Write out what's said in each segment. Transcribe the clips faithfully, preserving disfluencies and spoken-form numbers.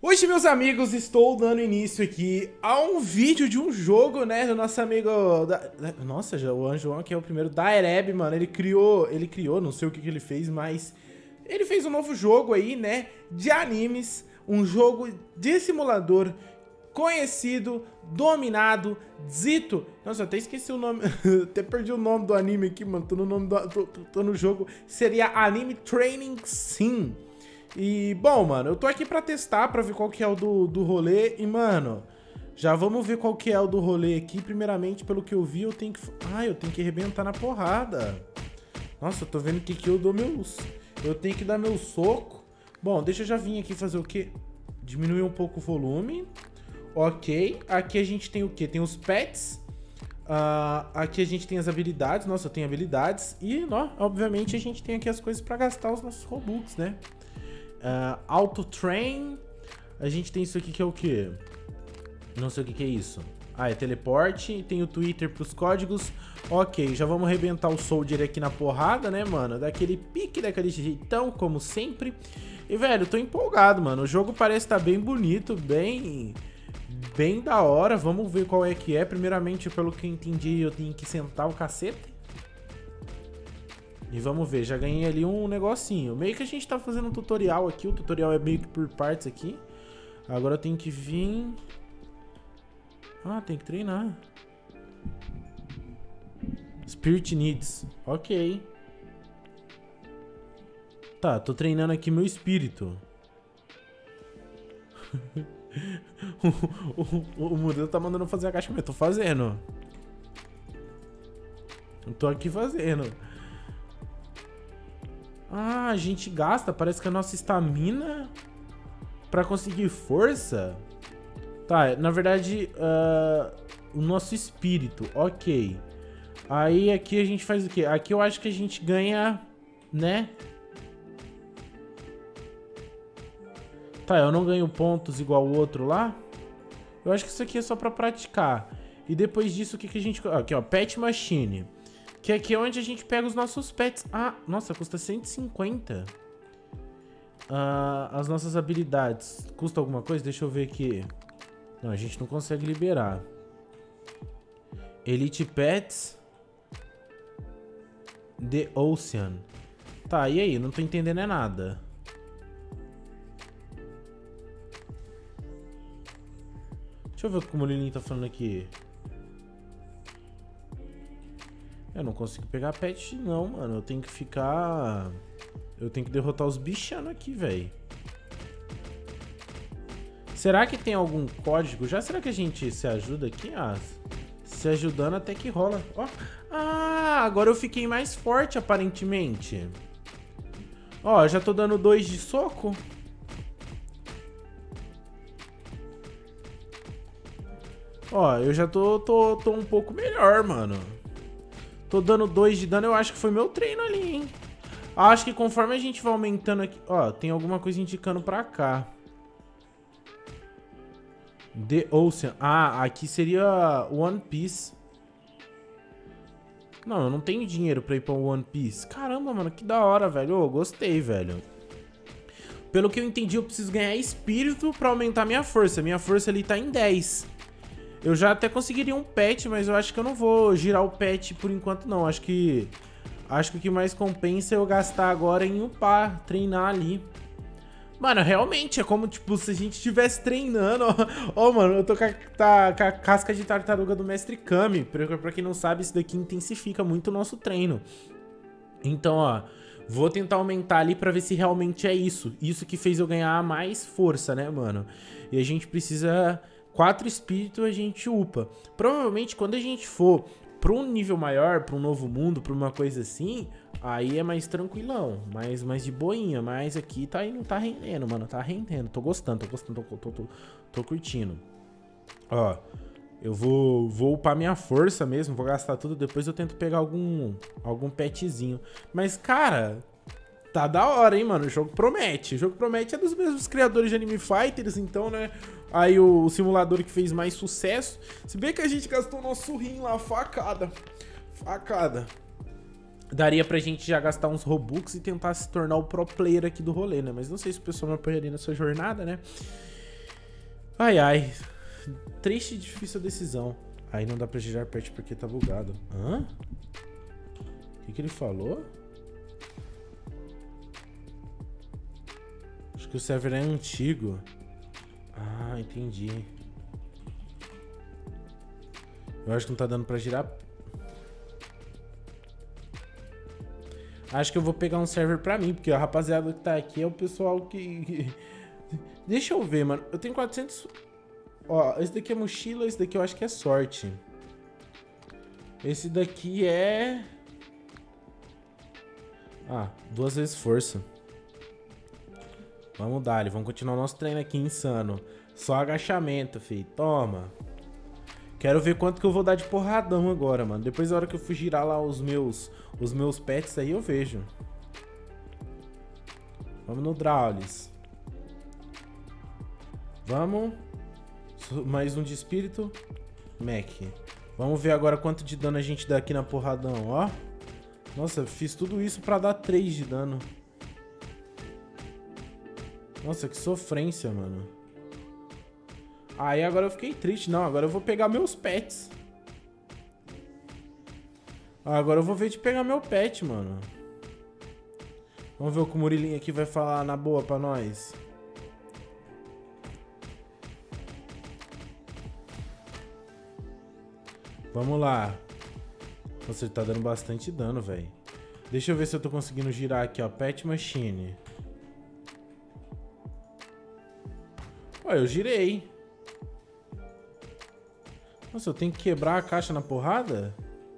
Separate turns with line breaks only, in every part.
Hoje, meus amigos, estou dando início aqui a um vídeo de um jogo, né, do nosso amigo... Da... Nossa, já, o Anjoão aqui é o primeiro da Ereb, mano. Ele criou, ele criou, não sei o que, que ele fez, mas... Ele fez um novo jogo aí, né, de animes. Um jogo de simulador conhecido, dominado, dito... Nossa, eu até esqueci o nome... até perdi o nome do anime aqui, mano. Tô no, nome do... tô, tô, tô no jogo. Seria Anime Training Sim. E, bom, mano, eu tô aqui pra testar, pra ver qual que é o do, do rolê. E, mano, já vamos ver qual que é o do rolê aqui. Primeiramente, pelo que eu vi, eu tenho que... Ah, eu tenho que arrebentar na porrada. Nossa, eu tô vendo que aqui eu dou meus... Eu tenho que dar meu soco. Bom, deixa eu já vir aqui fazer o quê? Diminuir um pouco o volume. Ok. Aqui a gente tem o quê? Tem os pets. Uh, aqui a gente tem as habilidades. Nossa, eu tenho habilidades. E, ó, obviamente, a gente tem aqui as coisas pra gastar os nossos Robux, né? Uh, Auto Train. A gente tem isso aqui que é o quê? Não sei o que que é isso. Ah, é teleporte. Tem o Twitter pros códigos. Ok, já vamos arrebentar o Soldier aqui na porrada, né, mano? Daquele pique, daquele jeitão, como sempre. E, velho, eu tô empolgado, mano. O jogo parece estar bem bonito, bem... Bem da hora. Vamos ver qual é que é. Primeiramente, pelo que eu entendi, eu tenho que sentar o cacete. E vamos ver, já ganhei ali um negocinho. Meio que a gente tá fazendo um tutorial aqui. O tutorial é meio que por partes aqui. Agora eu tenho que vir... Ah, tem que treinar. Spirit Needs. Ok. Tá, tô treinando aqui meu espírito. o, o, o modelo tá mandando fazer a caixa, mas eu tô fazendo. Eu tô aqui fazendo. Ah, a gente gasta, parece que a nossa estamina pra conseguir força. Tá, na verdade, uh, o nosso espírito, ok. Aí aqui a gente faz o quê? Aqui eu acho que a gente ganha, né? Tá, eu não ganho pontos igual o outro lá. Eu acho que isso aqui é só pra praticar. E depois disso, o que, que a gente... Aqui, ó, Pet Machine. Que aqui é onde a gente pega os nossos pets. Ah, nossa, custa cento e cinquenta. Ah, as nossas habilidades. Custa alguma coisa? Deixa eu ver aqui. Não, a gente não consegue liberar. Elite Pets. The Ocean. Tá, e aí? Não tô entendendo é nada. Deixa eu ver como o Lilinho tá falando aqui. Eu não consigo pegar pet não, mano. Eu tenho que ficar... Eu tenho que derrotar os bichanos aqui, velho. Será que tem algum código? Já será que a gente se ajuda aqui? Ah, se ajudando até que rola. Ó. Ah, agora eu fiquei mais forte, aparentemente. Ó, já tô dando dois de soco. Ó, eu já tô, tô, tô um pouco melhor, mano. Tô dando dois de dano, eu acho que foi meu treino ali, hein? Acho que conforme a gente vai aumentando aqui... Ó, tem alguma coisa indicando pra cá. The Ocean. Ah, aqui seria One Piece. Não, eu não tenho dinheiro pra ir pra One Piece. Caramba, mano, que da hora, velho. Ô, gostei, velho. Pelo que eu entendi, eu preciso ganhar espírito pra aumentar minha força. Minha força ali tá em dez. Eu já até conseguiria um pet, mas eu acho que eu não vou girar o pet por enquanto, não. Acho que... Acho que o que mais compensa é eu gastar agora em upar, treinar ali. Mano, realmente, é como, tipo, se a gente estivesse treinando. Ó, ó, mano, eu tô com a, tá, com a casca de tartaruga do Mestre Kami. Pra, pra quem não sabe, isso daqui intensifica muito o nosso treino. Então, ó, vou tentar aumentar ali pra ver se realmente é isso. Isso que fez eu ganhar mais força, né, mano? E a gente precisa... Quatro espíritos a gente upa. Provavelmente quando a gente for pra um nível maior, pra um novo mundo, pra uma coisa assim, aí é mais tranquilão, mais, mais de boinha. Mas aqui tá, não tá rendendo, mano, tá rendendo. Tô gostando, tô gostando, tô, tô, tô, tô curtindo. Ó, eu vou, vou upar minha força mesmo, vou gastar tudo. Depois eu tento pegar algum, algum petzinho. Mas, cara... Tá da hora, hein, mano? O jogo promete. O jogo promete é dos mesmos criadores de Anime Fighters, então, né? Aí o, o simulador que fez mais sucesso. Se bem que a gente gastou o nosso rim lá, facada. Facada. Daria pra gente já gastar uns Robux e tentar se tornar o pro player aqui do rolê, né? Mas não sei se o pessoal me apoiaria nessa jornada, né? Ai, ai. Triste e difícil a decisão. Aí não dá pra girar pet porque tá bugado. Hã? O que, que ele falou? Acho que o server é antigo. Ah, entendi. Eu acho que não tá dando pra girar. Acho que eu vou pegar um server pra mim, porque a rapaziada que tá aqui é o pessoal que... Deixa eu ver, mano. Eu tenho quatrocentos... Ó, esse daqui é mochila, esse daqui eu acho que é sorte. Esse daqui é... Ah, duas vezes força. Vamos dar, vamos continuar o nosso treino aqui insano. Só agachamento, filho. Toma. Quero ver quanto que eu vou dar de porradão agora, mano. Depois da hora que eu fui girar lá os meus, os meus pets aí, eu vejo. Vamos no Draulis. Vamos. Mais um de espírito. Mac. Vamos ver agora quanto de dano a gente dá aqui na porradão, ó. Nossa, fiz tudo isso pra dar três de dano. Nossa, que sofrência, mano. Aí agora eu fiquei triste. Não, agora eu vou pegar meus pets. Agora eu vou ver de pegar meu pet, mano. Vamos ver o que o Murilinho aqui vai falar na boa pra nós. Vamos lá. Nossa, ele tá dando bastante dano, velho. Deixa eu ver se eu tô conseguindo girar aqui, ó. Pet Machine. Ó, eu girei. Nossa, eu tenho que quebrar a caixa na porrada?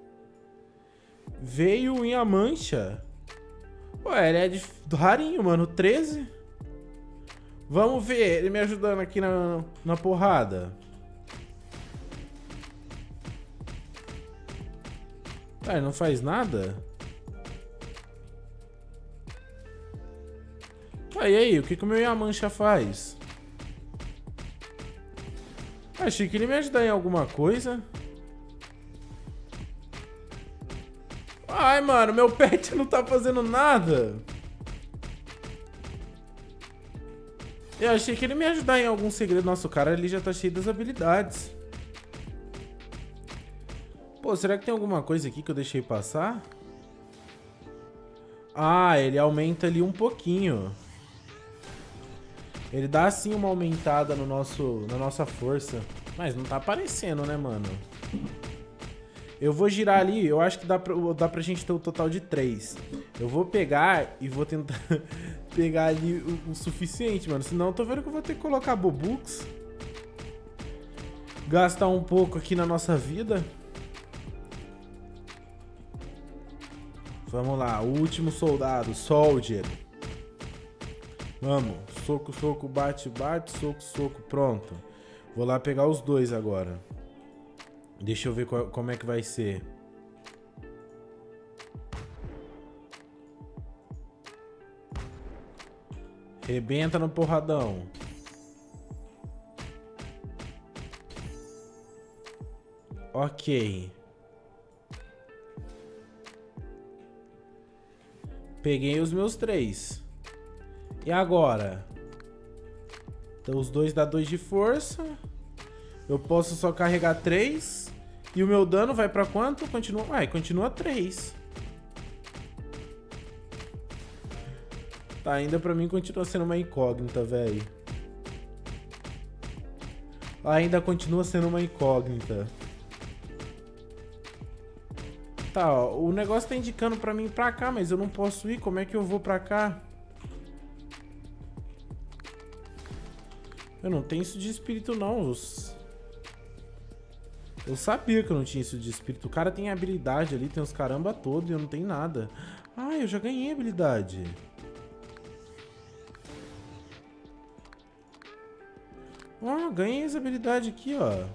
Veio em a mancha. Ué, ele é de rarinho, mano. treze. Vamos ver ele me ajudando aqui na, na porrada. Ah, ele não faz nada? Ah, e aí? O que, que o meu Yamancha faz? Achei que ele me ia ajudar em alguma coisa. Ai, mano, meu pet não tá fazendo nada. Eu achei que ele me ia ajudar em algum segredo. Nossa, o cara ali já tá cheio das habilidades. Pô, será que tem alguma coisa aqui que eu deixei passar? Ah, ele aumenta ali um pouquinho. Ele dá assim uma aumentada no nosso, na nossa força. Mas não tá aparecendo, né, mano? Eu vou girar ali, eu acho que dá pra, dá pra gente ter o total de três. Eu vou pegar e vou tentar pegar ali o, o suficiente, mano. Senão eu tô vendo que eu vou ter que colocar Bobux. Gastar um pouco aqui na nossa vida. Vamos lá, o último soldado, Soldier. Vamos, soco, soco, bate, bate, soco, soco, pronto. Vou lá pegar os dois agora. Deixa eu ver qual, como é que vai ser. Rebenta no porradão. Ok. Peguei os meus três. E agora? Então os dois dá dois de força. Eu posso só carregar três. E o meu dano vai pra quanto? Continua. Ai, continua três. Tá, ainda pra mim continua sendo uma incógnita, velho. Ainda continua sendo uma incógnita. Tá, ó, o negócio tá indicando pra mim ir pra cá, mas eu não posso ir. Como é que eu vou pra cá? Eu não tenho isso de espírito, não. Eu sabia que eu não tinha isso de espírito. O cara tem habilidade ali, tem os caramba todo e eu não tenho nada. Ah, eu já ganhei habilidade. Ó, ganhei essa habilidade aqui, ó.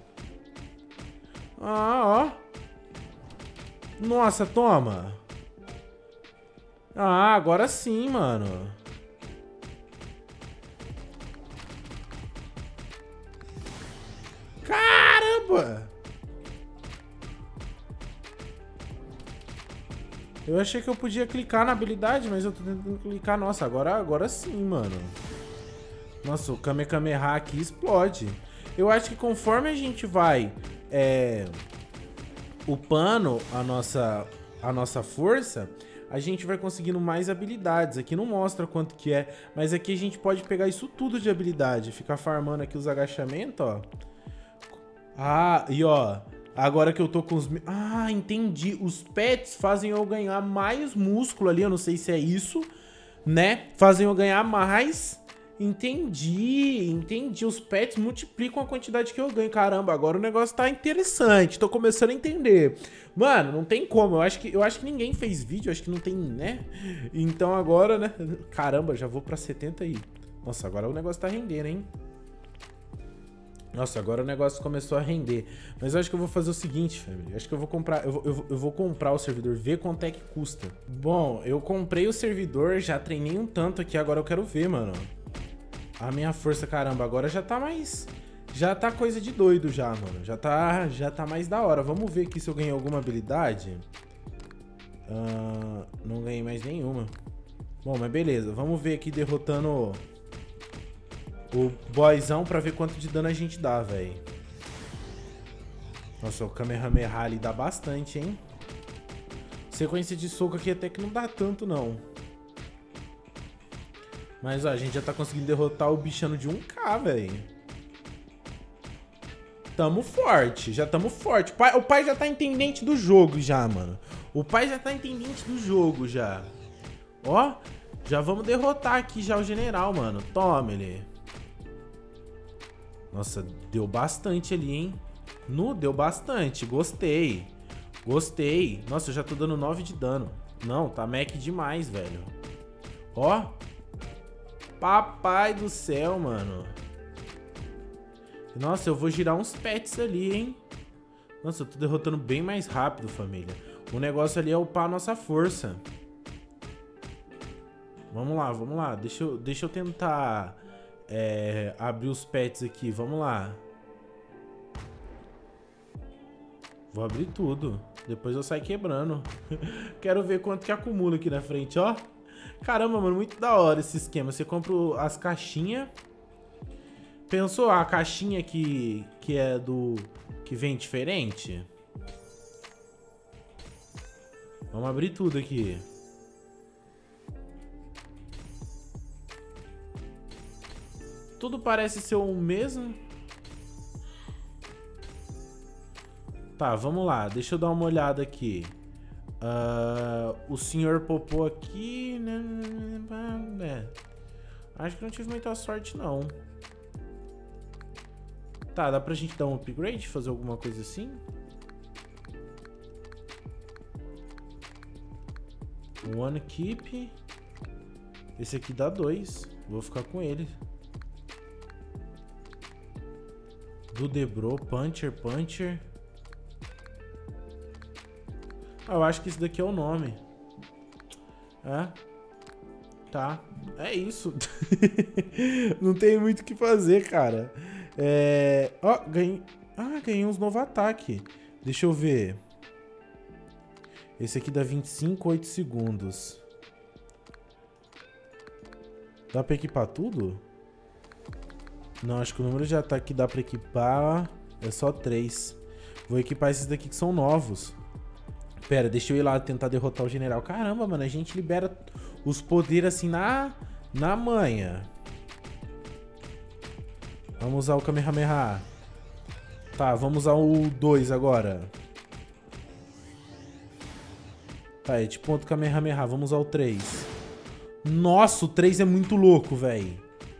Ah, ó. Nossa, toma. Ah, agora sim, mano. Caramba! Eu achei que eu podia clicar na habilidade, mas eu tô tentando clicar. Nossa, agora, agora sim, mano. Nossa, o Kamehameha aqui explode. Eu acho que conforme a gente vai é, upando a nossa, a nossa força, a gente vai conseguindo mais habilidades. Aqui não mostra quanto que é, mas aqui a gente pode pegar isso tudo de habilidade. Ficar farmando aqui os agachamentos, ó. Ah, e ó, agora que eu tô com os... Ah, entendi. Os pets fazem eu ganhar mais músculo ali, eu não sei se é isso, né? Fazem eu ganhar mais... Entendi, entendi. Os pets multiplicam a quantidade que eu ganho. Caramba, agora o negócio tá interessante. Tô começando a entender. Mano, não tem como. Eu acho que, eu acho que ninguém fez vídeo. Acho que não tem, né? Então agora, né? Caramba, já vou pra setenta aí. Nossa, agora o negócio tá rendendo, hein? Nossa, agora o negócio começou a render. Mas eu acho que eu vou fazer o seguinte, família. Eu acho que eu vou comprar... Eu vou, eu, vou, eu vou comprar o servidor, ver quanto é que custa. Bom, eu comprei o servidor, já treinei um tanto aqui. Agora eu quero ver, mano. A minha força, caramba, agora já tá mais... Já tá coisa de doido já, mano. Já tá, já tá mais da hora. Vamos ver aqui se eu ganhei alguma habilidade. Uh, não ganhei mais nenhuma. Bom, mas beleza. Vamos ver aqui derrotando o boyzão pra ver quanto de dano a gente dá, velho. Nossa, o Kamehameha ali dá bastante, hein? Sequência de soco aqui até que não dá tanto, não. Mas, ó, a gente já tá conseguindo derrotar o bichano de um K, velho. Tamo forte, já tamo forte. O pai, o pai já tá entendente do jogo já, mano. O pai já tá entendente do jogo já. Ó, já vamos derrotar aqui já o general, mano. Toma ele. Nossa, deu bastante ali, hein? Nu, deu bastante. Gostei. Gostei. Nossa, eu já tô dando nove de dano. Não, tá mec demais, velho. Ó. Papai do céu, mano. Nossa, eu vou girar uns pets ali, hein? Nossa, eu tô derrotando bem mais rápido, família. O negócio ali é upar a nossa força. Vamos lá, vamos lá. Deixa eu, deixa eu tentar é, abrir os pets aqui. Vamos lá. Vou abrir tudo. Depois eu saio quebrando. Quero ver quanto que acumula aqui na frente, ó. Caramba, mano, muito da hora esse esquema. Você compra as caixinhas. Pensou a caixinha que, que é do... que vem diferente? Vamos abrir tudo aqui. Tudo parece ser o mesmo. Tá, vamos lá. Deixa eu dar uma olhada aqui. Uh, o senhor Popô aqui, né? Acho que não tive muita sorte, não. Tá, dá pra gente dar um upgrade? Fazer alguma coisa assim? One keep. Esse aqui dá dois. Vou ficar com ele. Do Debro, Puncher, Puncher. Ah, eu acho que esse daqui é o nome. É? Tá. É isso. Não tem muito o que fazer, cara. É... Ó, ganhei... Ah, ganhei uns novos ataques. Deixa eu ver. Esse aqui dá vinte e cinco, oito segundos. Dá pra equipar tudo? Não, acho que o número de ataque que dá pra equipar é só três. Vou equipar esses daqui que são novos. Pera, deixa eu ir lá tentar derrotar o general. Caramba, mano, a gente libera os poderes assim na, na manha. Vamos usar o Kamehameha. Tá, vamos usar o dois agora. Tá, é tipo outro Kamehameha. Vamos usar o três. Nossa, o três é muito louco, velho.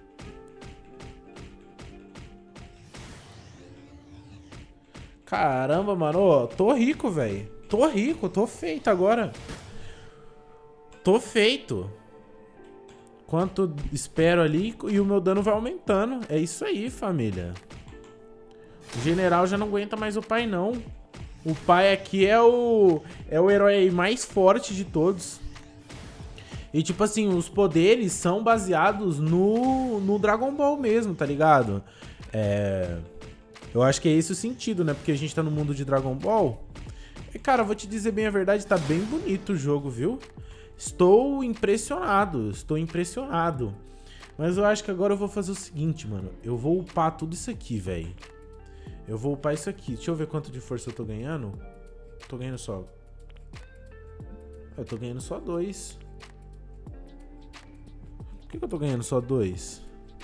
Caramba, mano. Ô, tô rico, velho. Tô rico, tô feito agora. Tô feito. Quanto espero ali e o meu dano vai aumentando. É isso aí, família. O general já não aguenta mais o pai, não. O pai aqui é o... é o herói mais forte de todos. E tipo assim, os poderes são baseados no, no Dragon Ball mesmo, tá ligado? É... Eu acho que é esse o sentido, né? Porque a gente tá no mundo de Dragon Ball. E, cara, vou te dizer bem a verdade, tá bem bonito o jogo, viu? Estou impressionado, estou impressionado. Mas eu acho que agora eu vou fazer o seguinte, mano. Eu vou upar tudo isso aqui, velho. Eu vou upar isso aqui. Deixa eu ver quanto de força eu tô ganhando. Tô ganhando só... Eu tô ganhando só dois. Por que, que eu tô ganhando só dois?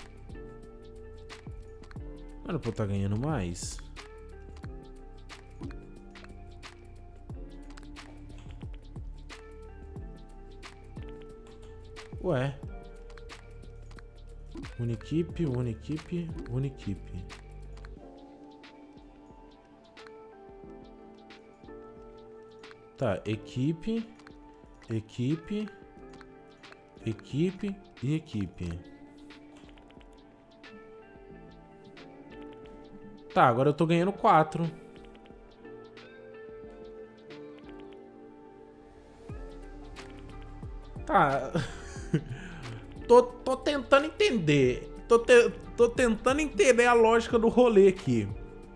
Mano, pô, tá ganhando mais. Ué. Unequipe, Unequipe, Unequipe. Tá, equipe, equipe, equipe e equipe. Tá, agora eu tô ganhando quatro. Tá. tô, tô tentando entender. Tô, te, tô tentando entender a lógica do rolê aqui.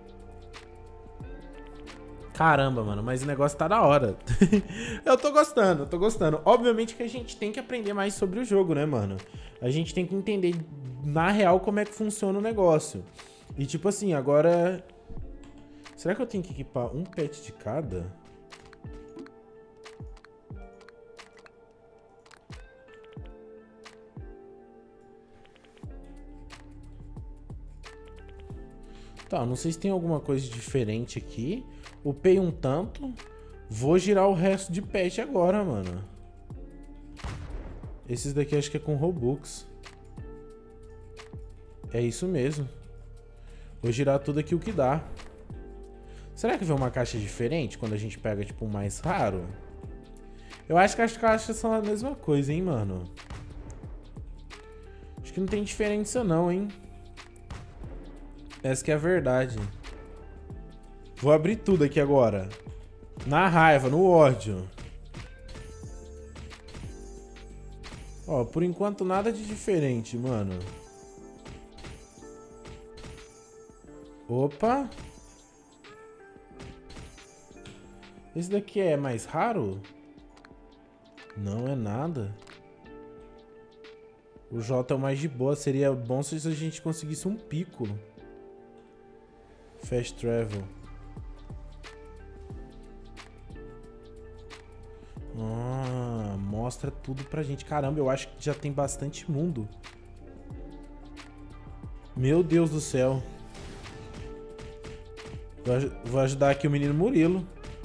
Caramba, mano, mas o negócio tá da hora. Eu tô gostando, eu tô gostando. Obviamente que a gente tem que aprender mais sobre o jogo, né, mano? A gente tem que entender, na real, como é que funciona o negócio. E tipo assim, agora... Será que eu tenho que equipar um pet de cada? Tá, não sei se tem alguma coisa diferente aqui. Upei um tanto. Vou girar o resto de pet agora, mano. Esses daqui acho que é com Robux. É isso mesmo. Vou girar tudo aqui o que dá. Será que vem uma caixa diferente quando a gente pega, tipo, um mais raro? Eu acho que as caixas são a mesma coisa, hein, mano? Acho que não tem diferença não, hein? Essa que é a verdade. Vou abrir tudo aqui agora. Na raiva, no ódio. Ó, por enquanto nada de diferente, mano. Opa. Esse daqui é mais raro? Não é nada. O J é o mais de boa. Seria bom se a gente conseguisse um pico. Fast Travel. Ah, mostra tudo pra gente. Caramba, eu acho que já tem bastante mundo. Meu Deus do céu. Vou ajudar aqui o menino Murilo.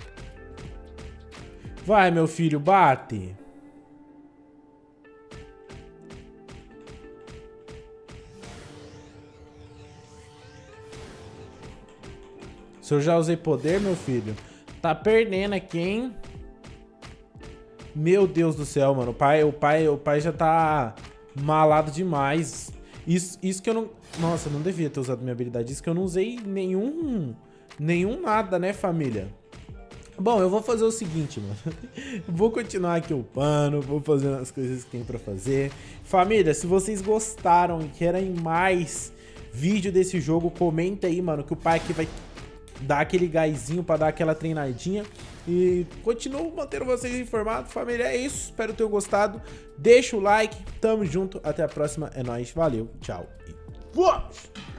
Vai, meu filho, bate. Se eu já usei poder, meu filho, tá perdendo aqui, hein? Meu Deus do céu, mano. O pai, o pai, o pai já tá malado demais. Isso, isso que eu não... Nossa, eu não devia ter usado minha habilidade. Isso que eu não usei nenhum... Nenhum nada, né, família? Bom, eu vou fazer o seguinte, mano. Vou continuar aqui upando, vou fazer as coisas que tem pra fazer. Família, se vocês gostaram e querem mais vídeo desse jogo, comenta aí, mano, que o pai aqui vai dar aquele gásinho pra dar aquela treinadinha. E continuo mantendo vocês informados, família. É isso, espero que tenham gostado. Deixa o like, tamo junto, até a próxima, é nóis, valeu, tchau e fomos!